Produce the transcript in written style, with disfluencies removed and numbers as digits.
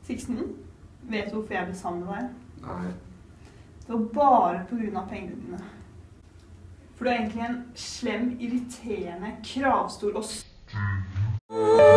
Sixten, vet du hvorfor jeg ble sammen med deg? Nei. Det var bare på grunn av pengene dine. For du er egentlig en slem, irriterende, kravstor og